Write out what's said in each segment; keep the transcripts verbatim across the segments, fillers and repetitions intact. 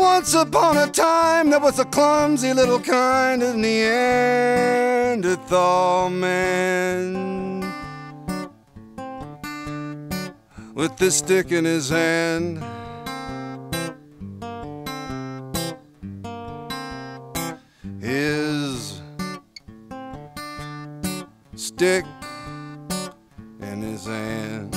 once upon a time there was a clumsy little kind of Neanderthal man with this stick in his hand. His stick in his hand.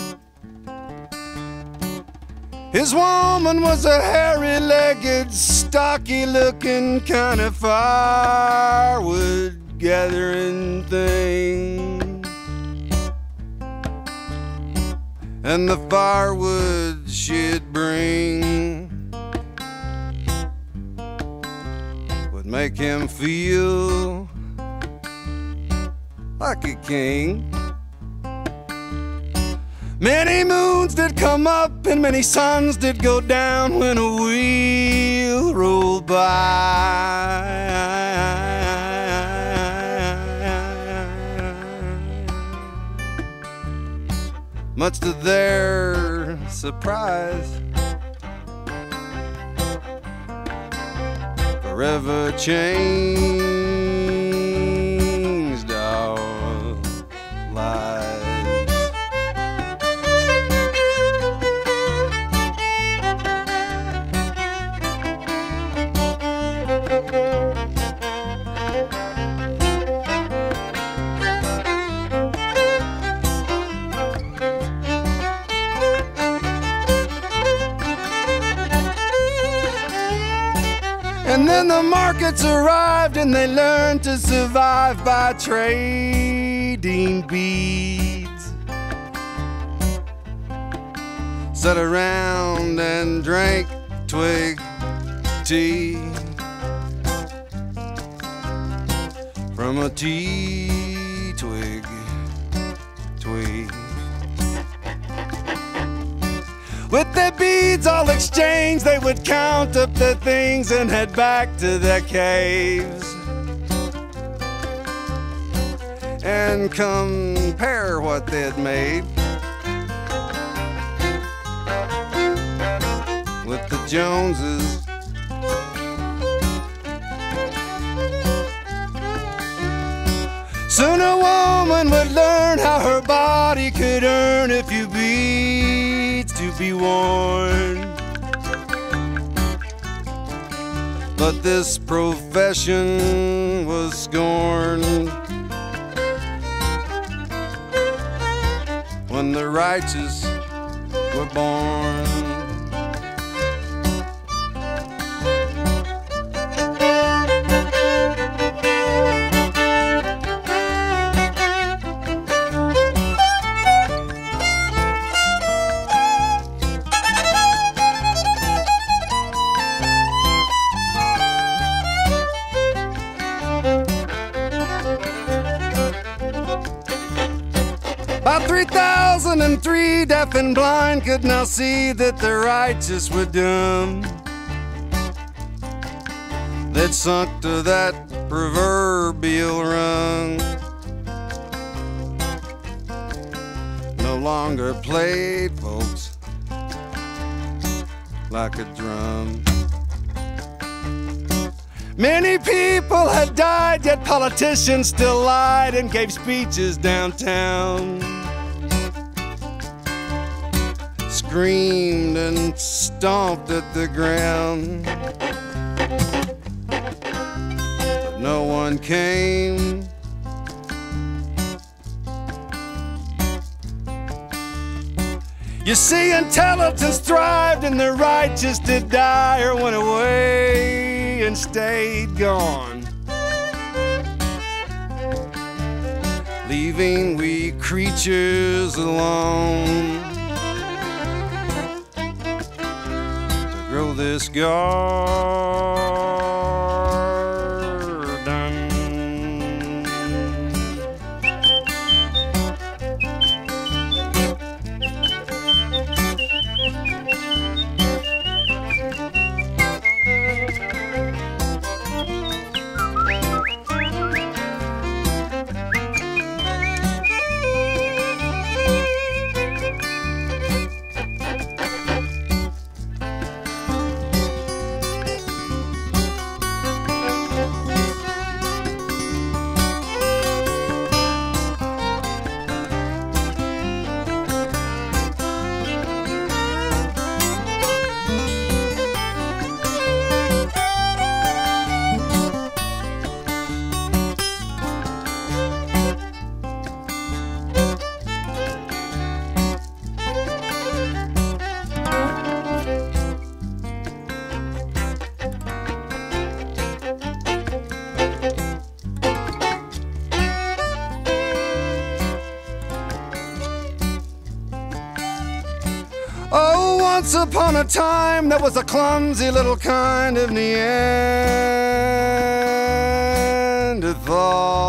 His woman was a hairy-legged, stocky-looking kind of firewood gathering thing. And the firewood she'd bring would make him feel like a king. Many moons did come up and many suns did go down when a wheel rolled by. Much to their surprise, forever changed our lives. And then the markets arrived and they learned to survive by trading beads. Sat around and drank twig tea from a tea twig twig. With their beads all exchanged, they would count up their things and head back to their caves and compare what they'd made with the Joneses. Soon a woman would learn how her body could earn a few beads to be worn. But this profession was scorned when the righteous were born. About three thousand three, deaf and blind, could now see that the righteous were dumb. They'd sunk to that proverbial rung, no longer played, folks, like a drum. Many people had died, yet politicians still lied and gave speeches downtown. Screamed and stomped at the ground, but no one came. You see, intelligence thrived and the righteous did die or went away and stayed gone, leaving we creatures alone to grow this garden. Once upon a time, there was a clumsy little kind of Neanderthal.